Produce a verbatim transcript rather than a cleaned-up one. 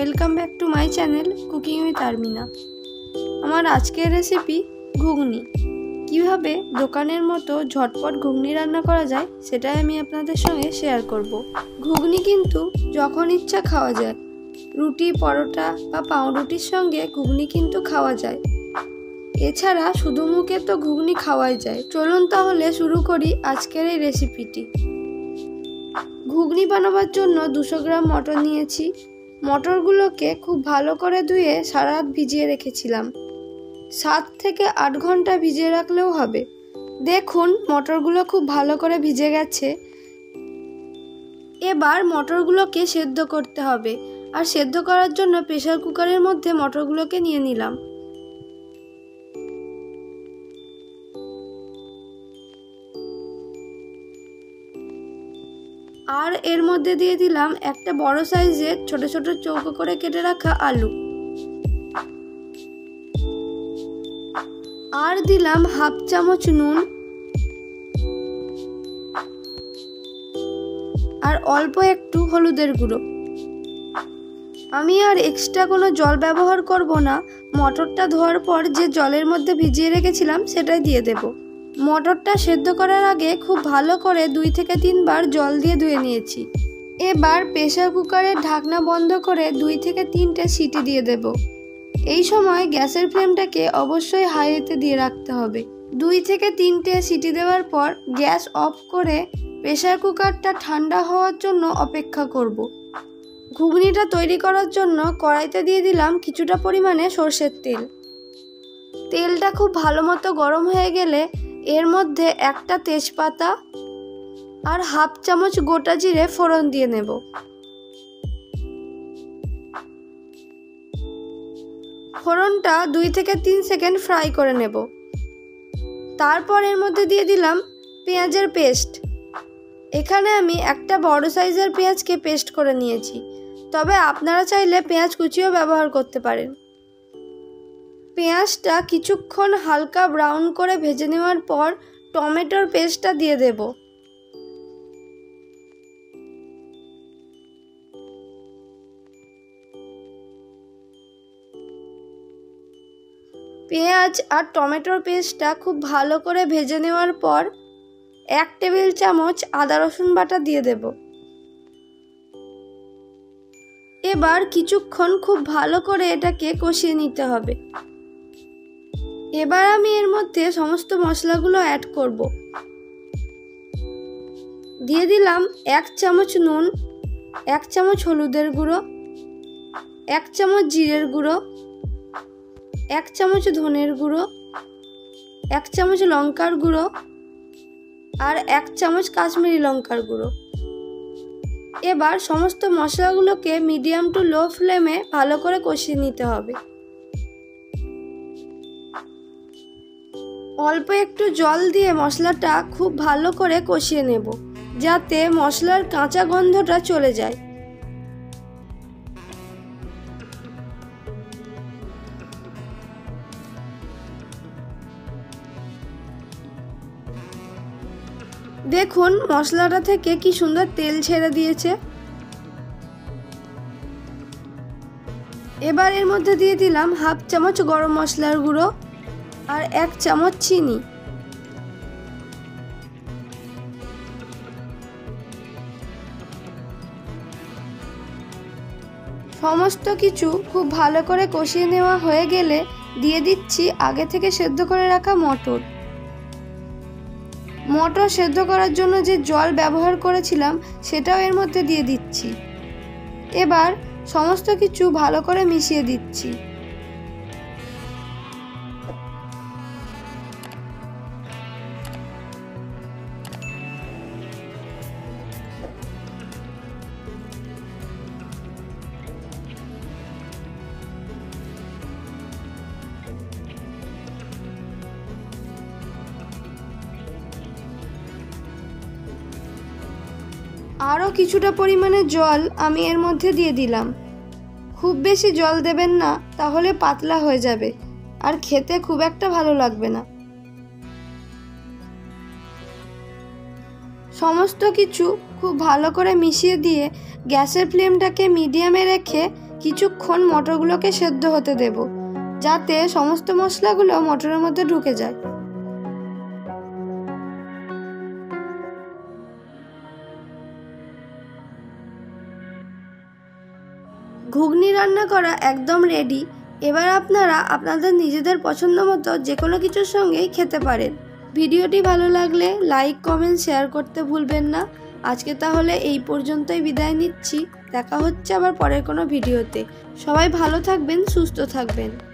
Welcome back to my channel cooking with Armina. আমার আজকের recipe ঘুগনি। কিভাবে দোকানের মতো ঝটপট ঘুগনি রান্না করা যায় সেটাই আমি আপনাদের সঙ্গে শেয়ার করব। ঘুগনি কিন্তু যখন ইচ্ছা খাওয়া যায়, রুটি, পরোটা বা পাউরুটির সঙ্গে ঘুগনি কিন্তু খাওয়া যায়। এছাড়া শুধু মুখে তো ঘুগনি খাওয়াই যায়। চলুন তাহলে শুরু করি আজকের এই রেসিপিটি। ঘুগনি বানাবার জন্য দুশো গ্রাম মটর নিয়েছি। মটরগুলোকে খুব ভালো করে ধুয়ে সারা রাত ভিজিয়ে রেখেছিলাম। সাত থেকে আট ঘন্টা ভিজিয়ে রাখলেও হবে। দেখুন মটরগুলো খুব ভালো করে ভিজে গেছে। এবার মটরগুলোকে সেদ্ধ করতে হবে, আর সেদ্ধ করার জন্য প্রেসার কুকারের মধ্যে মটরগুলোকে নিয়ে নিলাম। আর এর মধ্যে দিয়ে দিলাম একটা বড় সাইজের ছোট ছোট চৌকো করে কেটে রাখা আলু, আর দিলাম হাফ চামচ নুন, আর অল্প একটু হলুদের গুঁড়ো। আমি আর এক্সট্রা কোনো জল ব্যবহার করব না। মটরটা ধোয়ার পর যে জলের মধ্যে ভিজিয়ে রেখেছিলাম সেটাই দিয়ে দেব। মটরটা সেদ্ধ করার আগে খুব ভালো করে দুই থেকে তিনবার জল দিয়ে ধুয়ে নিয়েছি। এবার প্রেসার কুকারের ঢাকনা বন্ধ করে দুই থেকে তিনটে সিটি দিয়ে দেব। এই সময় গ্যাসের ফ্লেমটাকে অবশ্যই হাইতে দিয়ে রাখতে হবে। দুই থেকে তিনটে সিটি দেওয়ার পর গ্যাস অফ করে প্রেসার কুকারটা ঠান্ডা হওয়ার জন্য অপেক্ষা করব। ঘুগনিটা তৈরি করার জন্য কড়াইতে দিয়ে দিলাম কিছুটা পরিমাণে সরষের তেল। তেলটা খুব ভালো মতো গরম হয়ে গেলে এর মধ্যে একটা তেজপাতা আর হাফ চামচ গোটা জিরে ফোড়ন দিয়ে নেব। ফোড়নটা দুই থেকে তিন সেকেন্ড ফ্রাই করে নেব। তারপর এর মধ্যে দিয়ে দিলাম পেঁয়াজের পেস্ট। এখানে আমি একটা বড় সাইজের পেঁয়াজকে পেস্ট করে নিয়েছি, তবে আপনারা চাইলে পেঁয়াজ কুচিও ব্যবহার করতে পারেন। পেঁয়াজটা কিছুক্ষণ হালকা ব্রাউন করে ভেজে নেওয়ার পর টমেটোর পেস্টটা দিয়ে দেব। পেঁয়াজ আর টমেটোর পেস্টটা খুব ভালো করে ভেজে নেওয়ার পর এক টেবিল চামচ আদা রসুন বাটা দিয়ে দেব। এবার কিছুক্ষণ খুব ভালো করে এটাকে কষিয়ে নিতে হবে। এবার আমি এর মধ্যে সমস্ত মশলাগুলো অ্যাড করব। দিয়ে দিলাম এক চামচ নুন, এক চামচ হলুদের গুঁড়ো, এক চামচ জিরের গুঁড়ো, এক চামচ ধনের গুঁড়ো, এক চামচ লঙ্কার গুঁড়ো, আর এক চামচ কাশ্মীরি লঙ্কার গুঁড়ো। এবার সমস্ত মশলাগুলোকে মিডিয়াম টু লো ফ্লেমে ভালো করে কষিয়ে নিতে হবে। অল্প একটু জল দিয়ে মশলাটা খুব ভালো করে কষিয়ে নেব, যাতে মশলার কাঁচা গন্ধটা চলে যায়। দেখুন মশলাটা থেকে কি সুন্দর তেল ছেড়ে দিয়েছে। এবার এর মধ্যে দিয়ে দিলাম হাফ চামচ গরম মশলার গুঁড়ো আর এক চামচ চিনি। সমস্ত কিছু খুব ভালো করে কষিয়ে নেওয়া হয়ে গেলে দিয়ে দিচ্ছি আগে থেকে সেদ্ধ করে রাখা মটর। মটর সেদ্ধ করার জন্য যে জল ব্যবহার করেছিলাম সেটাও এর মধ্যে দিয়ে দিচ্ছি। এবার সমস্ত কিছু ভালো করে মিশিয়ে দিচ্ছি। আরও কিছুটা পরিমাণে জল আমি এর মধ্যে দিয়ে দিলাম। খুব বেশি জল দেবেন না, তাহলে পাতলা হয়ে যাবে আর খেতে খুব একটা ভালো লাগবে না। সমস্ত কিছু খুব ভালো করে মিশিয়ে দিয়ে গ্যাসের ফ্লেমটাকে মিডিয়ামে রেখে কিছুক্ষণ মটরগুলোকে সেদ্ধ হতে দেব, যাতে সমস্ত মশলাগুলো মটরের মধ্যে ঢুকে যায়। ঘুগনি রান্না করা একদম রেডি। এবার আপনারা আপনাদের নিজেদের পছন্দ মতো যে কোনো কিছুর সঙ্গেই খেতে পারেন। ভিডিওটি ভালো লাগলে লাইক, কমেন্ট, শেয়ার করতে ভুলবেন না। আজকে তাহলে এই পর্যন্তই বিদায় নিচ্ছি। দেখা হচ্ছে আবার পরের কোনো ভিডিওতে। সবাই ভালো থাকবেন, সুস্থ থাকবেন।